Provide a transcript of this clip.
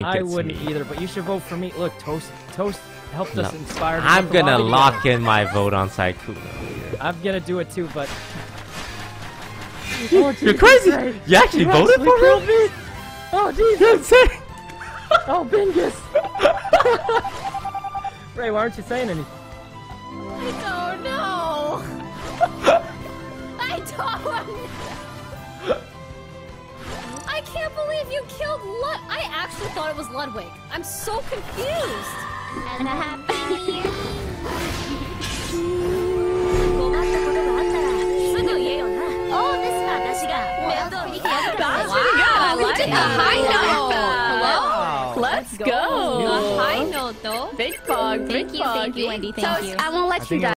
I wouldn't either, but you should vote for me. Look, Toast helped us inspire. I'm gonna lock in my vote on Sykkuno. I'm gonna do it too, but you're crazy. You actually voted for me? Oh jeez, you're insane. Oh Bingus. Ray, why aren't you saying anything? I don't know. I don't. I can't believe you killed Lud. I actually thought it was Ludwig. I'm so confused. And a happy new year. Wow, we did a high note. Hello? Let's go. A high note though. Big fog, big fog. Thank you, Wendy. Thank Toast, you. I won't let you die.